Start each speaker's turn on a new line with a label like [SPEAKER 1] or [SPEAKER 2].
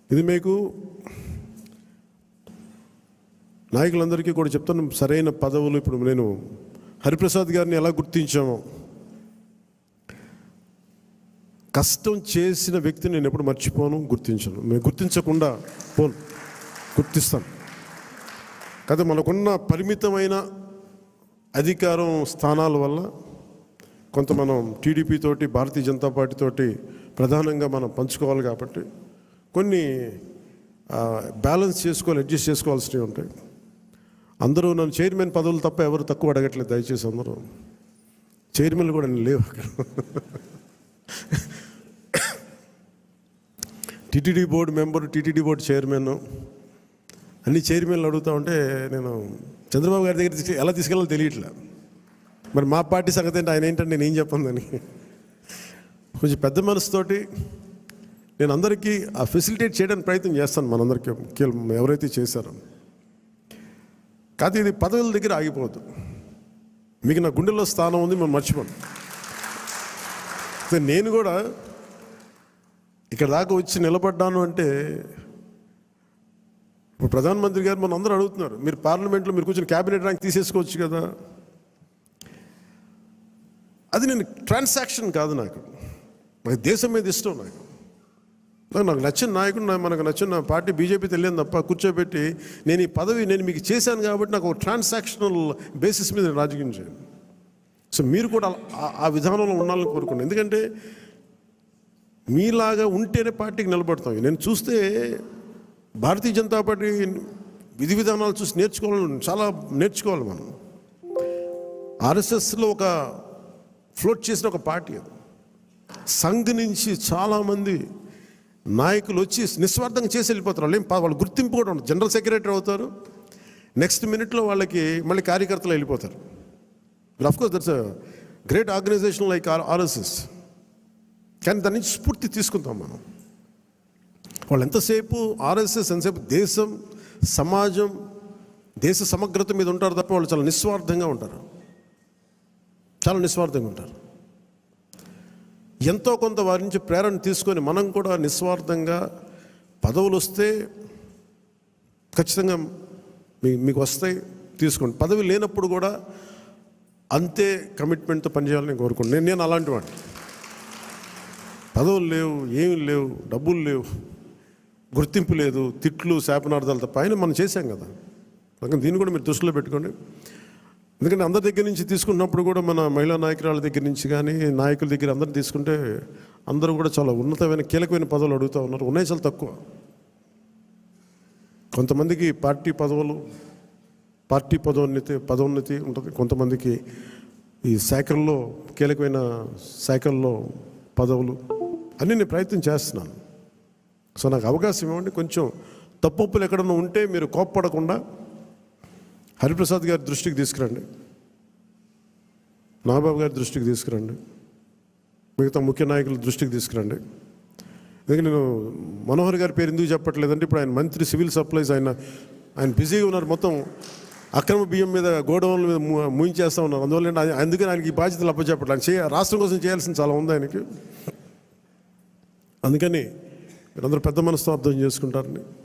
[SPEAKER 1] ఇది మీకు నాయకులందరికీ కూడా చెప్తాను. సరైన పదవులు ఇప్పుడు నేను హరిప్రసాద్ గారిని ఎలా గుర్తించామో, కష్టం చేసిన వ్యక్తిని నేను ఎప్పుడు మర్చిపోను, గుర్తించను. నేను గుర్తించకుండా పోను, గుర్తిస్తాను. కాదు, మనకున్న పరిమితమైన అధికారం స్థానాల వల్ల కొంత మనం టీడీపీ తోటి, భారతీయ జనతా పార్టీ తోటి ప్రధానంగా మనం పంచుకోవాలి కాబట్టి కొన్ని బ్యాలెన్స్ చేసుకోవాలి, అడ్జస్ట్ చేసుకోవాల్సినవి ఉంటాయి. అందరూ నన్ను చైర్మన్ పదవులు తప్ప ఎవరు తక్కువ అడగట్లేదు. దయచేసి అందరూ చైర్మన్లు కూడా లేవు అక్కడ. TTD board member, TTD board chairman, అన్ని చైర్మన్లు అడుగుతూ ఉంటే నేను చంద్రబాబు గారి దగ్గర ఎలా తీసుకెళ్ళాలో తెలియట్లే. మరి మా పార్టీ సంగతి ఏంటి, ఆయన ఏంటంటే నేను ఏం చెప్పను దాన్ని. కొంచెం పెద్ద మనసుతోటి నేను అందరికీ ఆ ఫెసిలిటేట్ చేయడానికి ప్రయత్నం చేస్తాను. మనందరికీ ఎవరైతే చేశారో. కాదు, ఇది పదవుల దగ్గర ఆగిపోవద్దు. మీకు నా గుండెల్లో స్థానం ఉంది, మనం మర్చిపోను. నేను కూడా ఇక్కడ దాకా వచ్చి నిలబడ్డాను అంటే, ఇప్పుడు ప్రధానమంత్రి గారు మన అందరూ అడుగుతున్నారు, మీరు పార్లమెంట్లో మీరు కూర్చొని క్యాబినెట్ ర్యాంక్ తీసేసుకోవచ్చు కదా. అది నేను ట్రాన్సాక్షన్ కాదు. నాకు దేశం మీద ఇష్టం. నాకు నచ్చిన నాయకుడు, మనకు నచ్చిన పార్టీ బీజేపీ తెలియదు తప్ప కూర్చోబెట్టి నేను ఈ పదవి నేను మీకు చేశాను కాబట్టి నాకు ఒక ట్రాన్సాక్షనల్ బేసిస్ మీద నేను రాజకీయం చేయను. సో మీరు కూడా ఆ విధానంలో ఉండాలని కోరుకున్నాను. ఎందుకంటే మీలాగా ఉంటేనే పార్టీకి నిలబడతాం. నేను చూస్తే భారతీయ జనతా పార్టీ విధి విధానాలు చూసి చాలా నేర్చుకోవాలి మనం. ఆర్ఎస్ఎస్లో ఒక ఫ్లోట్ చేసిన ఒక పార్టీ అది. సంఘ్ నుంచి చాలామంది నాయకులు వచ్చి నిస్వార్థంగా చేసి వెళ్ళిపోతారు. వాళ్ళు గుర్తింపు కూడా ఉండదు. జనరల్ సెక్రటరీ అవుతారు, నెక్స్ట్ మినిట్లో వాళ్ళకి మళ్ళీ కార్యకర్తలు వెళ్ళిపోతారు. Of course that's a great organisation like RSS. కానీ దాని నుంచి స్ఫూర్తి తీసుకుంటాం మనం. వాళ్ళు ఎంతసేపు ఆర్ఎస్ఎస్ ఎంతసేపు దేశం, సమాజం, దేశ సమగ్రత మీద ఉంటారు తప్ప వాళ్ళు చాలా నిస్వార్థంగా ఉంటారు. చాలా నిస్వార్థంగా ఉంటారు. ఎంతో కొంత వారి నుంచి ప్రేరణ తీసుకొని మనం కూడా నిస్వార్థంగా పదవులు వస్తే ఖచ్చితంగా మీకు వస్తాయి, తీసుకోండి. పదవి లేనప్పుడు కూడా అంతే కమిట్మెంట్తో పనిచేయాలని కోరుకోండి. నేను అలాంటి వాడిని. పదవులు లేవు, ఏమి లేవు, డబ్బులు లేవు, గుర్తింపు లేదు, తిట్లు శాపనార్థాలు తప్ప ఆయన మనం చేశాం కదా. అందుకని దీన్ని కూడా మీరు దృష్టిలో పెట్టుకోండి. ఎందుకంటే అందరి దగ్గర నుంచి తీసుకున్నప్పుడు కూడా మన మహిళా నాయకురాల దగ్గర నుంచి కానీ నాయకుల దగ్గర అందరిని తీసుకుంటే అందరూ కూడా చాలా ఉన్నతమైన కీలకమైన పదవులు అడుగుతూ ఉన్నారు. ఉన్నాయి చాలా తక్కువ. కొంతమందికి పార్టీ పదోన్నతి ఉంటుంది. కొంతమందికి ఈ శాఖల్లో కీలకమైన శాఖల్లో పదవులు అన్నీ నేను ప్రయత్నం చేస్తున్నాను. సో నాకు అవకాశం ఇవ్వండి. కొంచెం తప్పులు ఎక్కడన్నా ఉంటే మీరు కోప్పడకుండా హరిప్రసాద్ గారి దృష్టికి తీసుకురండి, నాగబాబు గారి దృష్టికి తీసుకురండి, మిగతా ముఖ్య నాయకుల దృష్టికి తీసుకురండి. ఎందుకంటే నేను మనోహర్ గారి పేరు ఎందుకు చెప్పట్లేదంటే, ఇప్పుడు ఆయన మంత్రి సివిల్ సప్లైస్, ఆయన బిజీగా ఉన్నారు. మొత్తం అక్రమ బియ్యం మీద, గోడౌన్ల మీద ముయించేస్తూ ఉన్నారు. అందువల్ల అందుకని ఆయనకి ఈ బాధ్యతలు అప్పచెప్పట్లేదు. రాష్ట్రం కోసం చేయాల్సింది చాలా ఉంది ఆయనకి. అందుకని మీరందరూ పెద్ద మనసుతో అర్థం చేసుకుంటారని